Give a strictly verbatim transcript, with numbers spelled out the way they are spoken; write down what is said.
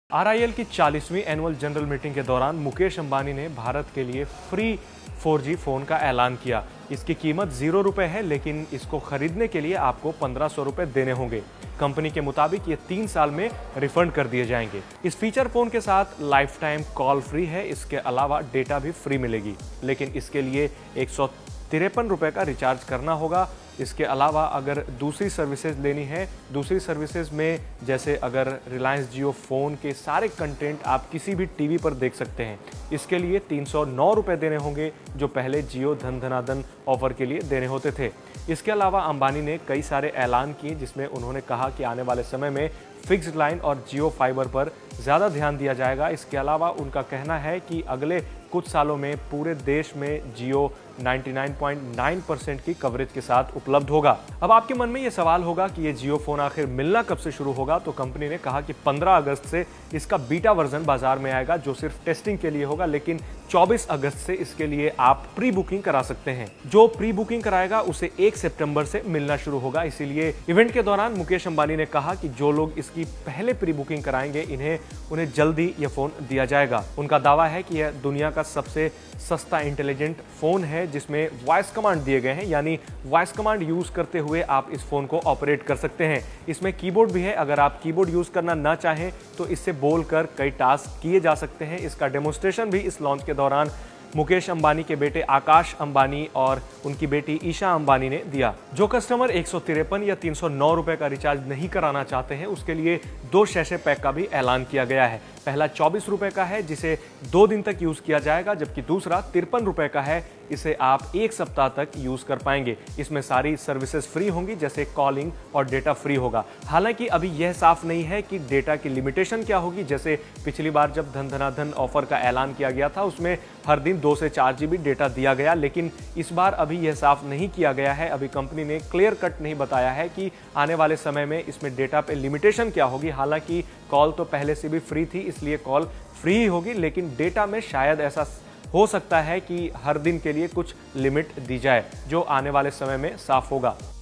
Are I L की चालीसवीं annual general meeting के दौरान मुकेश अंबानी ने भारत के लिए फ्री फोर जी फोन का ऐलान किया। इसकी कीमत जीरो रुपए है, लेकिन इसको खरीदने के लिए आपको पंद्रह सौ रुपए देने होंगे। कंपनी के मुताबिक ये तीन साल में रिफंड कर दिए जाएंगे। इस फीचर फोन के साथ लाइफ टाइम कॉल फ्री है। इसके अलावा डेटा भी फ्री मिलेगी, लेकिन इसके लिए एक सौ तिरपन रुपए का रिचार्ज करना होगा। इसके अलावा अगर दूसरी सर्विसेज लेनी है, दूसरी सर्विसेज में जैसे अगर रिलायंस जियो फोन के सारे कंटेंट आप किसी भी टीवी पर देख सकते हैं, इसके लिए तीन सौ नौ रुपए देने होंगे, जो पहले जियो धन धना धन ऑफर के लिए देने होते थे। इसके अलावा अंबानी ने कई सारे ऐलान किए, जिसमें उन्होंने कहा कि आने वाले समय में फिक्स्ड लाइन और जियो फाइबर पर ज़्यादा ध्यान दिया जाएगा। इसके अलावा उनका कहना है कि अगले कुछ सालों में पूरे देश में जियो निन्यानवे पॉइंट नौ परसेंट की कवरेज के साथ उपलब्ध होगा। अब आपके मन में ये सवाल होगा कि ये जियो फोन आखिर मिलना कब से शुरू होगा, तो कंपनी ने कहा कि पंद्रह अगस्त से इसका बीटा वर्जन बाजार में आएगा, जो सिर्फ टेस्टिंग के लिए होगा, लेकिन चौबीस अगस्त से इसके लिए आप प्री बुकिंग करा सकते हैं। जो प्री बुकिंग कराएगा उसे एक सितंबर से मिलना शुरू होगा। इसीलिए इवेंट के दौरान मुकेश अंबानी ने कहा कि जो लोग इसकी पहले प्री बुकिंग कराएंगे, इन्हें उन्हें जल्दी यह फोन दिया जाएगा। उनका दावा है कि यह दुनिया का सबसे सस्ता इंटेलिजेंट फोन है, जिसमें वॉइस कमांड दिए गए हैं, यानी वॉइस कमांड यूज करते हुए आप इस फोन को ऑपरेट कर सकते हैं। इसमें कीबोर्ड भी है। अगर आप कीबोर्ड यूज करना ना चाहें तो इससे बोलकर कई टास्क किए जा सकते हैं। इसका डेमोन्स्ट्रेशन भी इस लॉन्च के दौरान मुकेश अंबानी के बेटे आकाश अंबानी और उनकी बेटी ईशा अंबानी ने दिया। जो कस्टमर एक सौ तिरपन या तीन सौ नौ रुपए का रिचार्ज नहीं कराना चाहते हैं, उसके लिए दो शैशे पैक का भी ऐलान किया गया है। पहला चौबीस रुपए का है, जिसे दो दिन तक यूज किया जाएगा, जबकि दूसरा तिरपन रुपए का है, इसे आप एक सप्ताह तक यूज कर पाएंगे। इसमें सारी सर्विसेज फ्री होंगी, जैसे कॉलिंग और डेटा फ्री होगा। हालांकि अभी यह साफ नहीं है कि डेटा की लिमिटेशन क्या होगी। जैसे पिछली बार जब धन धना धन ऑफर का ऐलान किया गया था, उसमें हर दिन दो से चार जीबी डेटा दिया गया, लेकिन इस बार अभी यह साफ नहीं किया गया है। अभी कंपनी ने क्लियर कट नहीं बताया है कि आने वाले समय में इसमें डेटा पे लिमिटेशन क्या होगी। हालांकि कॉल तो पहले से भी फ्री थी, इसलिए कॉल फ्री ही होगी, लेकिन डेटा में शायद ऐसा हो सकता है कि हर दिन के लिए कुछ लिमिट दी जाए, जो आने वाले समय में साफ होगा।